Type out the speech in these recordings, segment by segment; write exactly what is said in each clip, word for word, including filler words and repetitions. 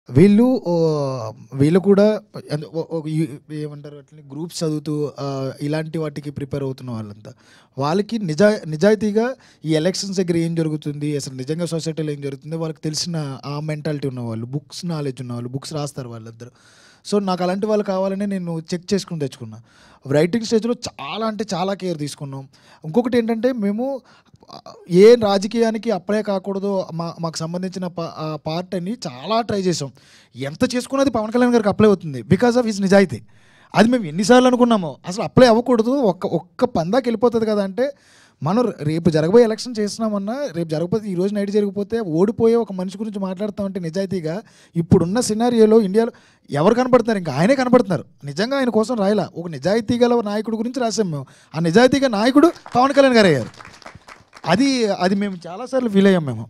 వీళ్ళు ఓహ్, వీళ్ళు కూడా అంటే ఒ ఒ ఈ ఏమంటారు వాటిని గ్రూప్స్ చదువుతూ ఆహ్, ఇలాంటి వాటికి ప్రిపేర్ అవుతున్న వాళ్ళంతా. వాళ్ళకి నిజా నిజాయితీగా ఈ ఎలక్షన్స్ దగ్గర ఏం జరుగుతుంది, అసలు నిజంగా సొసైటీలో ఏం జరుగుతుందో వాళ్ళకి తెలిసిన ఆ మెంటాలిటీ ఉన్నవాళ్ళు, బుక్స్ నాలెడ్జ్ ఉన్నవాళ్ళు, బుక్స్ రాస్తారు వాళ్ళందరూ. సో, నాకు అలాంటి వాళ్ళు కావాలని నేను చెక్ చేసుకొని తెచ్చుకున్నా. రైటింగ్ స్టేజ్‌లో చాలా అంటే చాలా కేర్ తీసుకున్నాం. ఇంకొకటేంటంటే మేము ఆహ్, ఏ రాజకీయానికి అప్లై కాకూడదో మా మాకు సంబంధించిన ప ఆహ్, పార్ట్ అని చాలా ట్రై చేసాం. ఎంత చేసుకున్నది పవన్ కళ్యాణ్ గారికి అప్లై అవుతుంది. బికాస్ ఆఫ్ హిస్ నిజాయితీ. అది మేము ఎన్ని సార్లు అనుకున్నామో. అసలు అప్లై అవ్వకూడదు. ఒక్క ఒక్క పందాకి వెళ్ళిపోతది కదా! అంటే మనం రేపు జరగబోయే ఎలక్షన్ చేస్తున్నామన్నా, రేపు జరగకపోతే ఈరోజు నైట్ జరిగిపోతే ఓడిపోయే ఒక మనిషి గురించి మాట్లాడుతామంటే నిజాయితీగా ఇప్పుడున్న సినారియోలో ఇండియాలో ఎవరు కనపడుతున్నారు? ఇంకా ఆయనే కనపడుతున్నారు. నిజంగా ఆయన కోసం రాయలా. ఒక నిజాయితీ గల నాయకుడి గురించి రాసాం మేము. ఆ నిజాయితీగా నాయకుడు పవన్ కళ్యాణ్ గారు అయ్యారు. అది అది మేము చాలా సార్లు ఫీల్ అయ్యాం మేము.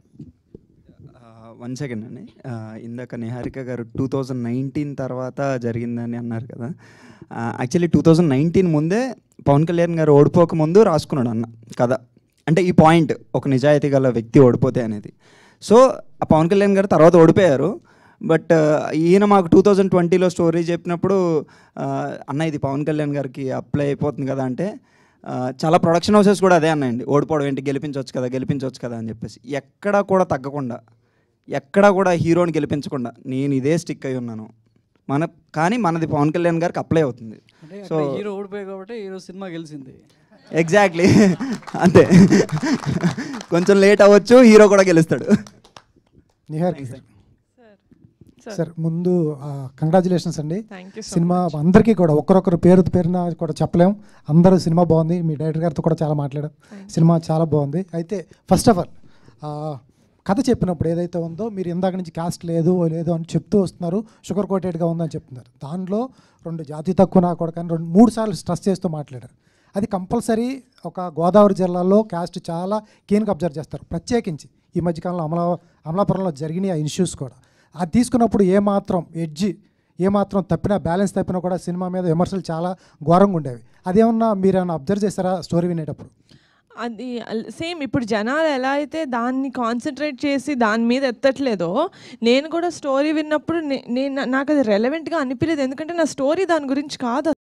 వన్ సెకండ్ అండి. ఇందాక నిహారిక గారు టూ థౌజండ్ నైన్టీన్ తర్వాత జరిగిందని అన్నారు కదా. యాక్చువల్లీ టూ థౌజండ్ నైన్టీన్ ముందే పవన్ కళ్యాణ్ గారు ఓడిపోక ముందు రాసుకున్నాడు అన్న కథ. అంటే ఈ పాయింట్ ఒక నిజాయితీ గల వ్యక్తి ఓడిపోతే అనేది. సో ఆ పవన్ కళ్యాణ్ గారు తర్వాత ఓడిపోయారు. బట్ ఈయన మాకు టూ థౌజండ్ ట్వంటీలో స్టోరీ చెప్పినప్పుడు అన్న ఇది పవన్ కళ్యాణ్ గారికి అప్లై అయిపోతుంది కదా అంటే చాలా ప్రొడక్షన్ హౌసెస్ కూడా అదే అన్నాయండి, ఓడిపోవడం ఏంటి, గెలిపించవచ్చు కదా గెలిపించవచ్చు కదా అని చెప్పేసి. ఎక్కడా కూడా తగ్గకుండా, ఎక్కడా కూడా హీరోని గెలిపించకుండా నేను ఇదే స్టిక్ అయి ఉన్నాను. మన కానీ మనది పవన్ కళ్యాణ్ గారికి అప్లై అవుతుంది. సో హీరో ఓడిపోయి కాబట్టి హీరో సినిమా గెలిచింది. ఎగ్జాక్ట్లీ అంతే. కొంచెం లేట్ అవ్వచ్చు, హీరో కూడా గెలుస్తాడు. నిహారిక సార్, ముందు కంగ్రాచులేషన్స్ అండి. సినిమా అందరికీ కూడా ఒక్కరొక్కరు పేరు పేరున కూడా చెప్పలేం. అందరూ సినిమా బాగుంది. మీ డైరెక్టర్ గారితో కూడా చాలా మాట్లాడాం. సినిమా చాలా బాగుంది. అయితే ఫస్ట్ ఆఫ్ ఆల్ కథ చెప్పినప్పుడు ఏదైతే ఉందో మీరు ఇందాక నుంచి కాస్ట్ లేదు లేదు అని చెప్తూ వస్తున్నారు, షుగర్ కోటెడ్గా ఉందని చెప్తున్నారు. దానిలో రెండు జాతి తక్కువ నా కూడా కానీ రెండు మూడు సార్లు స్ట్రెస్ చేస్తూ మాట్లాడారు. అది కంపల్సరీ ఒక గోదావరి జిల్లాలో కాస్ట్ చాలా కీన్గా అబ్జర్వ్ చేస్తారు. ప్రత్యేకించి ఈ మధ్యకాలంలో అమలా అమలాపురంలో జరిగిన ఆ ఇష్యూస్ కూడా అది తీసుకున్నప్పుడు ఏమాత్రం ఎడ్జి ఏమాత్రం తప్పినా, బ్యాలెన్స్ తప్పినా కూడా సినిమా మీద విమర్శలు చాలా ఘోరంగా ఉండేవి. అదేమన్నా మీరు ఏమన్నా అబ్జర్వ్ చేస్తారా స్టోరీ వినేటప్పుడు? అది సేమ్ ఇప్పుడు జనాలు ఎలా అయితే దాన్ని కాన్సన్ట్రేట్ చేసి దాని మీద ఎత్తట్లేదో, నేను కూడా స్టోరీ విన్నప్పుడు నేను నాకు అది రెలవెంట్గా అనిపించలేదు. ఎందుకంటే నా స్టోరీ దాని గురించి కాదు.